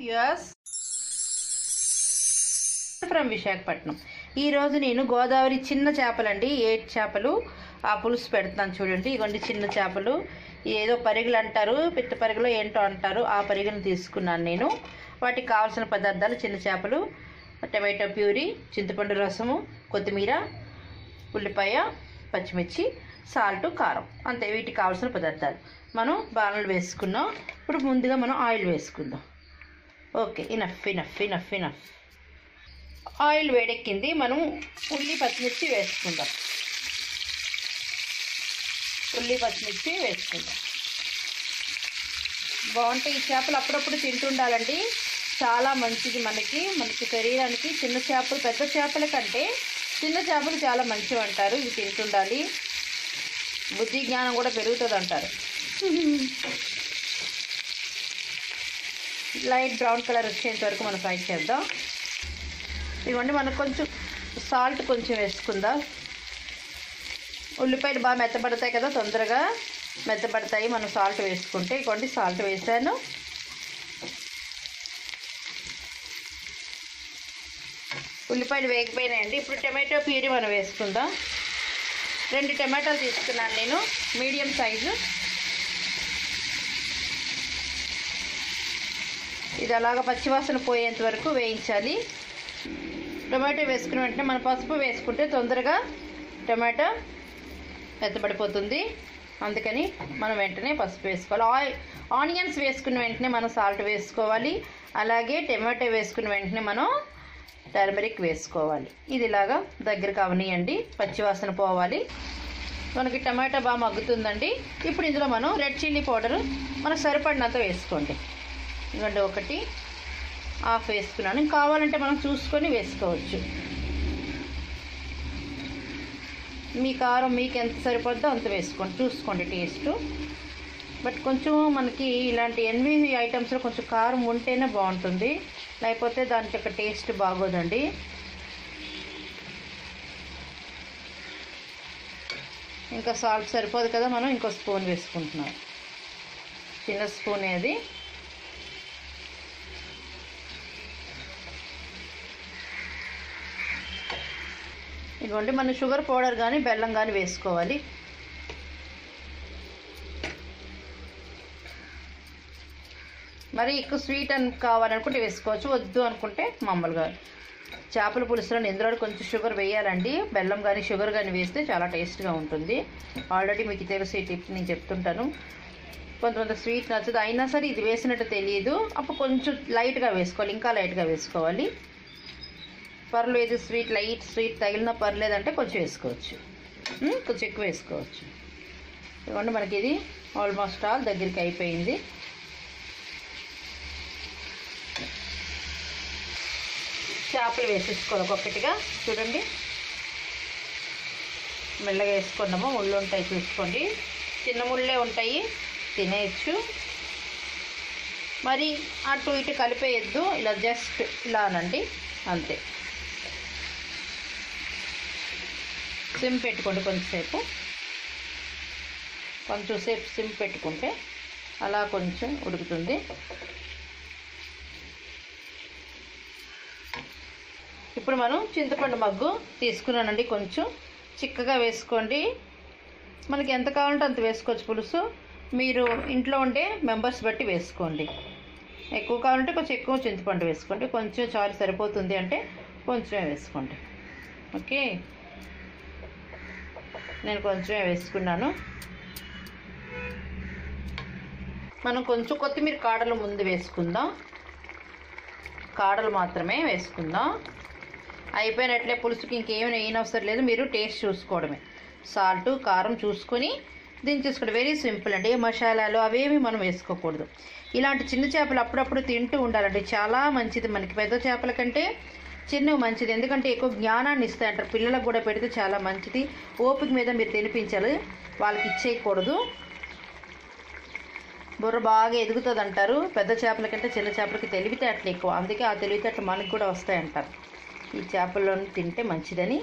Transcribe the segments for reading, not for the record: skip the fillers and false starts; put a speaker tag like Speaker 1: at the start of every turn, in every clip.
Speaker 1: US from Visakhapatnam. ఈరోజు నేను గోదావరి చిన్న చేపలండి, 8 చేపలు ఆ పులుసు పెడుతున్నాను. చూడండి, ఇవన్నీ చిన్న చేపలు, ఏదో పరిగెలు అంటారు, పిత్త పరిగెలు ఏంటో అంటారు. ఆ పరిగెలను తీసుకున్నాను నేను. వాటికి కావాల్సిన పదార్థాలు: చిన్న చేపలు, టమాటో ప్యూరీ, చింతపండు రసము, కొత్తిమీర, ఉల్లిపాయ, పచ్చిమిర్చి, సాల్ట్, కారం, అంతే. వీటికి కావాల్సిన పదార్థాలు. మనం బాణలు వేసుకున్నాం. ఇప్పుడు ముందుగా మనం ఆయిల్ వేసుకుందాం. Okay, enough enough enough enough. Oil వేడెక్కింది. మనం ఉల్లి పచ్చిమిర్చి వేసుకుందాం. ఉల్లి పచ్చిమిర్చి వేసుకుందాం. బాగుంటాయి ఈ చేపలు. అప్పుడప్పుడు తింటుండాలండి, చాలా మంచిది మనకి శరీరానికి. చిన్న చేపలు పెద్ద చేపల కంటే చిన్న చేపలు చాలా మంచివి అంటారు. ఇవి తింటుండాలి, బుద్ధి జ్ఞానం కూడా పెరుగుతుంది అంటారు. లైట్ బ్రౌన్ కలర్ వచ్చేంత వరకు మనం ఫ్రై చేద్దాం. ఇవ్వండి, మనకు కొంచెం సాల్ట్ కొంచెం వేసుకుందాం. ఉల్లిపాయలు బాగా మెత్తబడతాయి కదా, తొందరగా మెత్తబడతాయి మనం సాల్ట్ వేసుకుంటే. ఇవ్వండి, సాల్ట్ వేసాను. ఉల్లిపాయలు వేగిపోయినాయండి. ఇప్పుడు టమాటో ప్యూరీ మనం వేసుకుందాం. 2 టమాటాలు తీసుకున్నాను నేను, మీడియం సైజు. ఇది అలాగా పచ్చివాసన పోయేంత వరకు వేయించాలి. టమాటో వేసుకున్న వెంటనే మనం పసుపు వేసుకుంటే తొందరగా టమాటా మెత్తబడిపోతుంది. అందుకని మనం వెంటనే పసుపు వేసుకోవాలి. ఆనియన్స్ వేసుకున్న వెంటనే మనం సాల్ట్ వేసుకోవాలి. అలాగే టమాటో వేసుకున్న వెంటనే మనం టర్మరిక్ వేసుకోవాలి. ఇది ఇలాగా దగ్గర కావనియండి, పచ్చివాసన పోవాలి. మనకి టమాటా బాగా మగ్గుతుందండి. ఇప్పుడు ఇందులో మనం రెడ్ చిల్లీ పౌడరు మనకు సరిపడినంత వేసుకోండి. ఇవ్వండి, 1 హాఫ్ వేసుకున్నాను. కావాలంటే మనం చూసుకొని వేసుకోవచ్చు. మీ కారం మీకు ఎంత సరిపోద్దో అంత వేసుకోండి, చూసుకోండి టేస్ట్. బట్ కొంచెం మనకి ఇలాంటి ఎన్వి ఐటమ్స్లో కొంచెం కారం ఉంటేనే బాగుంటుంది, లేకపోతే దానికి ఒక టేస్ట్ బాగోదండి. ఇంకా సాల్ట్ సరిపోదు కదా, మనం ఇంకో స్పూన్ వేసుకుంటున్నాం. చిన్న స్పూన్ అది. ఇదిగోండి, మనం షుగర్ పౌడర్ కానీ బెల్లం కానీ వేసుకోవాలి. మరి ఎక్కువ స్వీట్ అని కావాలనుకుంటే వేసుకోవచ్చు, వద్దు అనుకుంటే మామూలుగా. చేపల పులుసులో ఇందులో కొంచెం షుగర్ వేయాలండి. బెల్లం కానీ షుగర్ కానీ వేస్తే చాలా టేస్ట్గా ఉంటుంది. ఆల్రెడీ మీకు తెలుసు, ఈ టిప్ నేను చెప్తుంటాను. కొంతమంది స్వీట్ నచ్చదు, అయినా సరే ఇది వేసినట్టు తెలియదు, అప్పుడు కొంచెం లైట్గా వేసుకోవాలి, ఇంకా లైట్గా వేసుకోవాలి. పర్లేదు, లైట్ స్వీట్ తగిలినా పర్లేదంటే కొంచెం వేసుకోవచ్చు, కొంచెం ఎక్కువ వేసుకోవచ్చు. ఇవ్వండి, మనకి ఇది ఆల్మోస్ట్ ఆల్ దగ్గరికి అయిపోయింది. చేపలు వేసేసుకోవాలి ఒక్కొక్కటిగా. చూడండి, మెల్లగా వేసుకున్నాము. ముళ్ళు ఉంటాయి చూసుకోండి, చిన్న ముళ్ళే ఉంటాయి, తినేయచ్చు. మరి అటు ఇటు కలిపేయద్దు, ఇలా జస్ట్ ఇలానండి, అంతే. సిమ్ పెట్టుకోండి కొంచెంసేపు సిమ్ పెట్టుకుంటే అలా కొంచెం ఉడుకుతుంది. ఇప్పుడు మనం చింతపండు మగ్గు తీసుకున్నానండి. కొంచెం చిక్కగా వేసుకోండి. మనకి ఎంత కావాలంటే అంత వేసుకోవచ్చు పులుసు. మీరు ఇంట్లో ఉండే మెంబర్స్ బట్టి వేసుకోండి. ఎక్కువ కావాలంటే కొంచెం ఎక్కువ చింతపండు వేసుకోండి. కొంచెం చారు సరిపోతుంది అంటే కొంచెమే వేసుకోండి. ఓకే, నేను కొంచెమే వేసుకున్నాను. మనం కొంచెం కొత్తిమీర కాడలు ముందు వేసుకుందాం. కాడలు మాత్రమే వేసుకుందాం. అయిపోయినట్లే పులుసుకి ఇంకేమైనా వేయనవసరం లేదు, మీరు టేస్ట్ చూసుకోవడమే. సాల్ట్ కారం చూసుకొని దించేసుకోండి. వెరీ సింపుల్ అండి. మసాలాలు అవేమి మనం వేసుకోకూడదు. ఇలాంటి చిన్న చేపలు అప్పుడప్పుడు తింటూ ఉండాలండి, చాలా మంచిది మనకి. పెద్ద చేపల కంటే చిన్నవి మంచిది, ఎందుకంటే ఎక్కువ జ్ఞానాన్ని ఇస్తాయంటారు. పిల్లలకు కూడా పెడితే చాలా మంచిది. ఓపిక మీద మీరు తినిపించాలి, వాళ్ళకి ఇచ్చేయకూడదు. బుర్ర బాగా ఎదుగుతుంది అంటారు. పెద్ద చేపల కంటే చిన్న చేపలకి తెలివితేటలు ఎక్కువ, అందుకే ఆ తెలివితేటలు మనకు కూడా వస్తాయంటారు. ఈ చేపల్లో తింటే మంచిదని.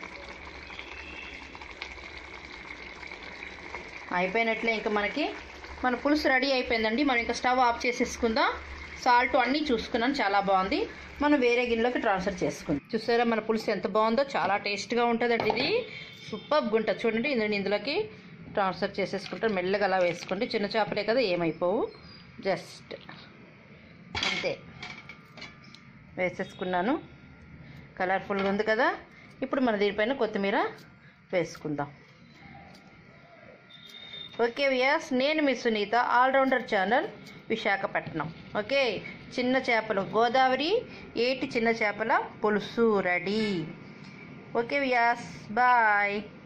Speaker 1: అయిపోయినట్లే. ఇంకా మనకి మన పులుసు రెడీ అయిపోయిందండి. మనం ఇంకా స్టవ్ ఆఫ్ చేసేసుకుందాం. సాల్ట్ అన్నీ చూసుకున్నాను, చాలా బాగుంది. మనం వేరే గిన్నెలోకి ట్రాన్స్ఫర్ చేసుకుందాం. చూసారా మన పులుసు ఎంత బాగుందో, చాలా టేస్ట్గా ఉంటుందండి. ఇది సూపర్గా ఉంటుంది చూడండి. ఇందులోకి ట్రాన్స్ఫర్ చేసేసుకుంటారు. మెల్లగా అలా వేసుకోండి, చిన్న చేపలే కదా ఏమైపోవు. జస్ట్ అంతే వేసేసుకున్నాను. కలర్ఫుల్గా ఉంది కదా. ఇప్పుడు మన దీనిపైన కొత్తిమీర వేసుకుందాం. ఓకే వ్యాస్, నేను మీ Sunitha, all rounder channel, Visakhapatnam. Okay, చిన్న చేపలు గోదావరి ఏటి చిన్న చేపల పులుసు రెడీ. Okay Vyas, bye.